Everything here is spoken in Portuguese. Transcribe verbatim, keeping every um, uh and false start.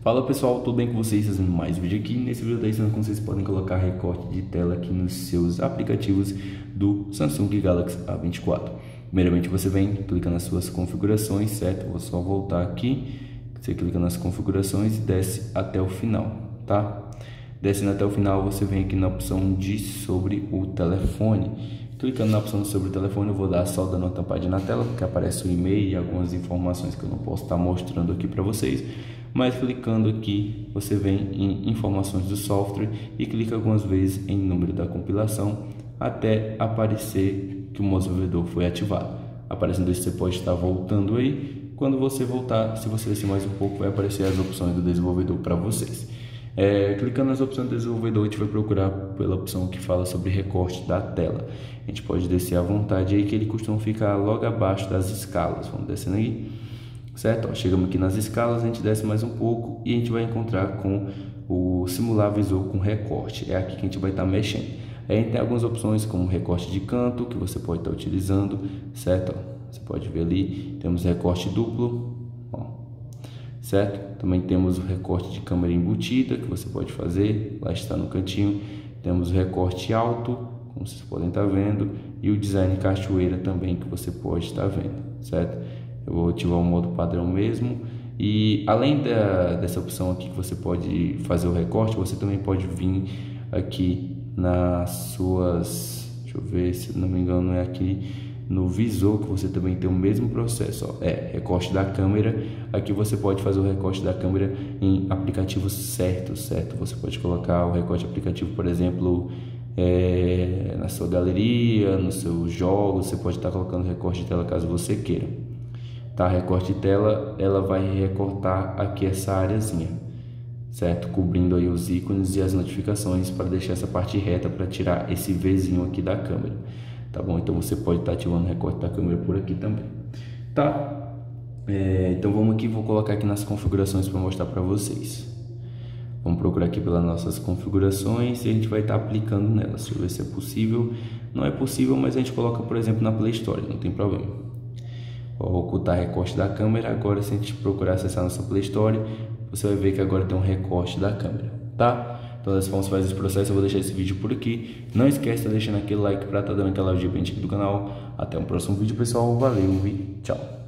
Fala pessoal, tudo bem com vocês? Fazendo mais um vídeo aqui. Nesse vídeo eu estou ensinando como vocês podem colocar recorte de tela aqui nos seus aplicativos do Samsung Galaxy A vinte e quatro. Primeiramente você vem, clica nas suas configurações, certo? Vou só voltar aqui, você clica nas configurações e desce até o final, tá? Descendo até o final você vem aqui na opção de sobre o telefone. Clicando na opção sobre o telefone, eu vou dar só dando uma tampadinha na tela, porque aparece o e-mail e algumas informações que eu não posso estar mostrando aqui para vocês. Mas clicando aqui, você vem em informações do software e clica algumas vezes em número da compilação até aparecer que o modo desenvolvedor foi ativado. Aparecendo isso, você pode estar voltando aí. Quando você voltar, se você descer mais um pouco, vai aparecer as opções do desenvolvedor para vocês. É, clicando nas opções do desenvolvedor, a gente vai procurar pela opção que fala sobre recorte da tela. A gente pode descer à vontade aí, que ele costuma ficar logo abaixo das escalas. Vamos descendo aí, certo? Ó, chegamos aqui nas escalas, a gente desce mais um pouco e a gente vai encontrar com o simular visor com recorte. É aqui que a gente vai estar mexendo. Aí a gente tem algumas opções como recorte de canto, que você pode estar utilizando, certo? Ó, você pode ver ali, temos recorte duplo, ó, certo? Também temos o recorte de câmera embutida, que você pode fazer, lá está no cantinho. Temos o recorte alto, como vocês podem estar vendo, e o design cachoeira também, que você pode estar vendo, certo? Eu vou ativar o modo padrão mesmo. E além da, dessa opção aqui que você pode fazer o recorte, você também pode vir aqui nas suas, deixa eu ver, se não me engano é aqui no visor que você também tem o mesmo processo, ó, é recorte da câmera. Aqui você pode fazer o recorte da câmera em aplicativos certos, certo? Você pode colocar o recorte aplicativo, por exemplo, é, na sua galeria, nos seus jogos. Você pode estar colocando recorte de tela caso você queira, tá? Recorte de tela, ela vai recortar aqui essa areazinha, certo? Cobrindo aí os ícones e as notificações para deixar essa parte reta, para tirar esse Vzinho aqui da câmera. Tá bom? Então você pode estar ativando o recorte da câmera por aqui também, tá? É, então vamos aqui, vou colocar aqui nas configurações para mostrar para vocês. Vamos procurar aqui pelas nossas configurações e a gente vai estar aplicando nelas. Deixa eu ver se é possível. Não é possível, mas a gente coloca, por exemplo, na Play Store, não tem problema. Vou ocultar recorte da câmera. Agora, se a gente procurar acessar nossa Play Store, você vai ver que agora tem um recorte da câmera, tá? Então, dessa forma você faz esse processo. Eu vou deixar esse vídeo por aqui. Não esquece de estar deixando aquele like para estar dando aquela ajuda aqui do canal. Até o próximo vídeo, pessoal. Valeu e tchau.